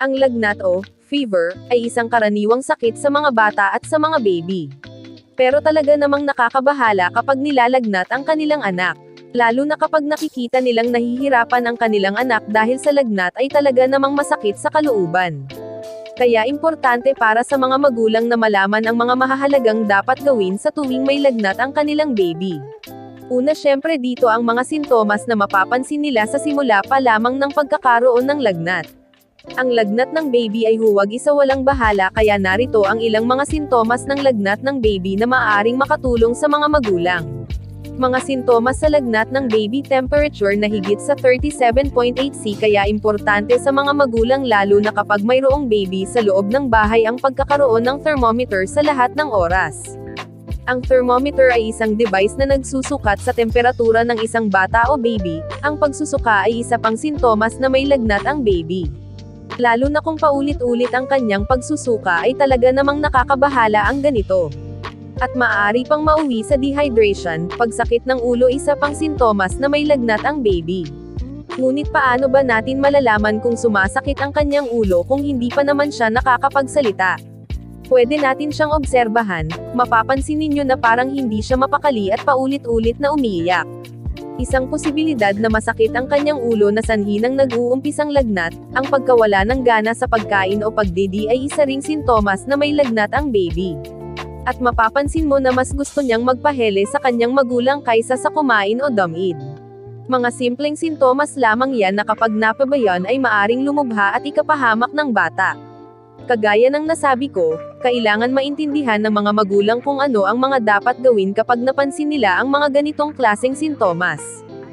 Ang lagnat o fever ay isang karaniwang sakit sa mga bata at sa mga baby. Pero talaga namang nakakabahala kapag nilalagnat ang kanilang anak. Lalo na kapag nakikita nilang nahihirapan ang kanilang anak dahil sa lagnat ay talaga namang masakit sa kalooban. Kaya importante para sa mga magulang na malaman ang mga mahahalagang dapat gawin sa tuwing may lagnat ang kanilang baby. Una, syempre dito ang mga sintomas na mapapansin nila sa simula pa lamang ng pagkakaroon ng lagnat. Ang lagnat ng baby ay huwag isawalang bahala, kaya narito ang ilang mga sintomas ng lagnat ng baby na maaaring makatulong sa mga magulang. Mga sintomas sa lagnat ng baby: temperature na higit sa 37.8 C, kaya importante sa mga magulang lalo na kapag mayroong baby sa loob ng bahay ang pagkakaroon ng thermometer sa lahat ng oras. Ang thermometer ay isang device na nagsusukat sa temperatura ng isang bata o baby. Ang pagsusuka ay isa pang sintomas na may lagnat ang baby. Lalo na kung paulit-ulit ang kanyang pagsusuka ay talaga namang nakakabahala ang ganito. At maaari pang mauwi sa dehydration. Pagsakit ng ulo, isa pang sintomas na may lagnat ang baby. Ngunit paano ba natin malalaman kung sumasakit ang kanyang ulo kung hindi pa naman siya nakakapagsalita? Pwede natin siyang obserbahan. Mapapansin ninyo na parang hindi siya mapakali at paulit-ulit na umiiyak. Isang posibilidad na masakit ang kanyang ulo na sanhi ng nag-uumpisang lagnat. Ang pagkawala ng gana sa pagkain o pagdidi ay isa ring sintomas na may lagnat ang baby. At mapapansin mo na mas gusto niyang magpahele sa kanyang magulang kaysa sa kumain o damit. Mga simpleng sintomas lamang yan na kapag napabayan ay maaring lumubha at ikapahamak ng bata. Kagaya ng nasabi ko, kailangan maintindihan ng mga magulang kung ano ang mga dapat gawin kapag napansin nila ang mga ganitong klaseng sintomas.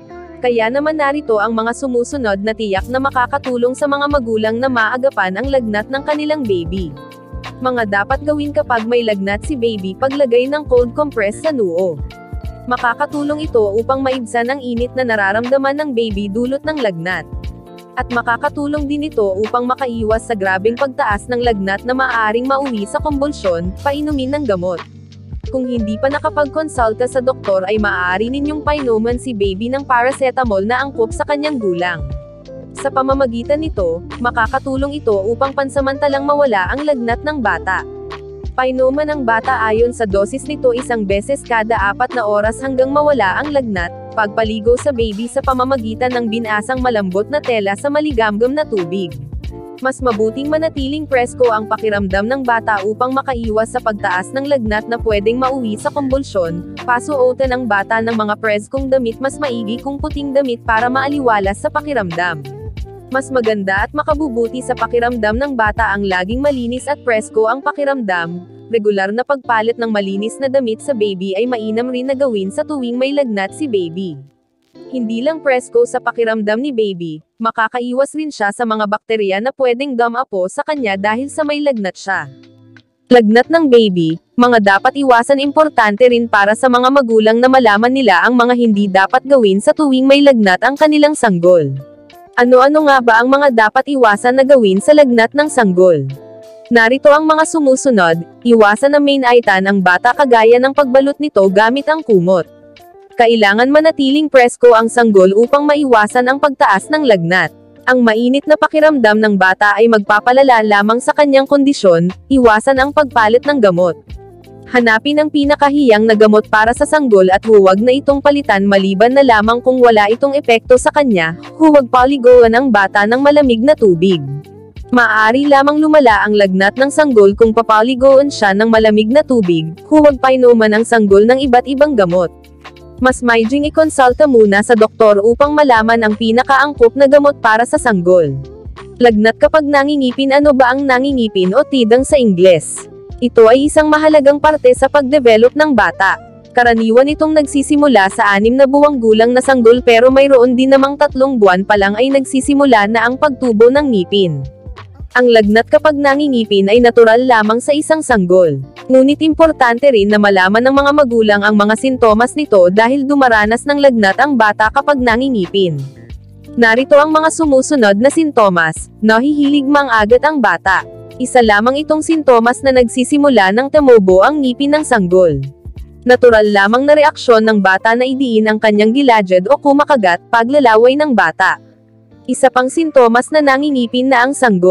Kaya naman narito ang mga sumusunod na tiyak na makakatulong sa mga magulang na maagapan ang lagnat ng kanilang baby. Mga dapat gawin kapag may lagnat si baby: paglagay ng cold compress sa noo. Makakatulong ito upang maibsan ang init na nararamdaman ng baby dulot ng lagnat. At makakatulong din ito upang makaiwas sa grabeng pagtaas ng lagnat na maaaring mauwi sa kumbulsyon. Painumin ng gamot. Kung hindi pa nakapagkonsulta sa doktor ay maaari ninyong painuman si baby ng paracetamol na angkop sa kanyang gulang. Sa pamamagitan nito, makakatulong ito upang pansamantalang mawala ang lagnat ng bata. Painuman ng bata ayon sa dosis nito isang beses kada 4 na oras hanggang mawala ang lagnat. Pagpaligo sa baby sa pamamagitan ng binasang malambot na tela sa maligamgam na tubig. Mas mabuting manatiling presko ang pakiramdam ng bata upang makaiwas sa pagtaas ng lagnat na pwedeng mauwi sa kumbulsyon. Pasuotan ang bata ng mga preskong damit, mas maigi kung puting damit para maaliwalas sa pakiramdam. Mas maganda at makabubuti sa pakiramdam ng bata ang laging malinis at presko ang pakiramdam. Regular na pagpalit ng malinis na damit sa baby ay mainam rin na gawin sa tuwing may lagnat si baby. Hindi lang presko sa pakiramdam ni baby, makakaiwas rin siya sa mga bakterya na pwedeng dumapo sa kanya dahil sa may lagnat siya. Lagnat ng baby, mga dapat iwasan. Importante rin para sa mga magulang na malaman nila ang mga hindi dapat gawin sa tuwing may lagnat ang kanilang sanggol. Ano-ano nga ba ang mga dapat iwasan na gawin sa lagnat ng sanggol? Narito ang mga sumusunod. Iwasan na mainitan ang bata kagaya ng pagbalot nito gamit ang kumot. Kailangan manatiling presko ang sanggol upang maiwasan ang pagtaas ng lagnat. Ang mainit na pakiramdam ng bata ay magpapalala lamang sa kanyang kondisyon. Iwasan ang pagpalit ng gamot. Hanapin ang pinakahiyang na gamot para sa sanggol at huwag na itong palitan maliban na lamang kung wala itong epekto sa kanya. Huwag paligoan ang bata ng malamig na tubig. Maaari lamang lumala ang lagnat ng sanggol kung papaligoon siya ng malamig na tubig. Huwag painuman ang sanggol ng iba't ibang gamot. Mas maiging ikonsulta muna sa doktor upang malaman ang pinakaangkop na gamot para sa sanggol. Lagnat kapag nangingipin. Ano ba ang nangingipin o tidang sa Ingles? Ito ay isang mahalagang parte sa pagdevelop ng bata. Karaniwan itong nagsisimula sa 6 na buwang gulang na sanggol, pero mayroon din namang 3 buwan pa lang ay nagsisimula na ang pagtubo ng ngipin. Ang lagnat kapag nangingipin ay natural lamang sa isang sanggol. Ngunit importante rin na malaman ng mga magulang ang mga sintomas nito dahil dumaranas ng lagnat ang bata kapag nangingipin. Narito ang mga sumusunod na sintomas. Nahihilig mangagat ang bata. Isa lamang itong sintomas na nagsisimula ng tumubo ang ngipin ng sanggol. Natural lamang na reaksyon ng bata na idiin ang kanyang gilagid o kumakagat paglalaway ng bata. Isa pang sintomas na nangingipin na ang sanggol.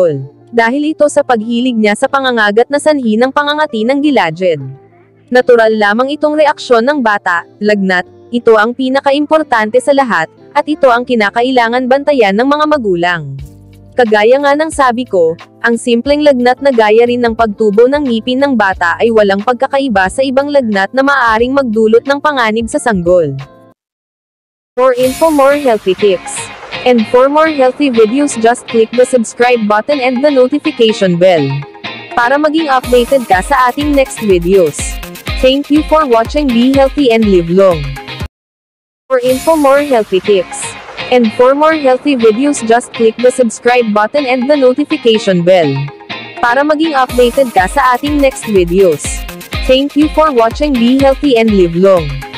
Dahil ito sa paghilig niya sa pangangagat na sanhi ng pangangati ng gilagid. Natural lamang itong reaksyon ng bata, lagnat, ito ang pinakaimportante sa lahat, at ito ang kinakailangan bantayan ng mga magulang. Kagaya nga ng sabi ko, ang simpleng lagnat na gaya rin ng pagtubo ng ngipin ng bata ay walang pagkakaiba sa ibang lagnat na maaaring magdulot ng panganib sa sanggol. For info more healthy tips. And for more healthy videos just click the subscribe button and the notification bell. Para maging updated ka sa ating next videos. Thank you for watching. Be healthy and live long. For info more healthy tips. And for more healthy videos just click the subscribe button and the notification bell. Para maging updated ka sa ating next videos. Thank you for watching. Be healthy and live long.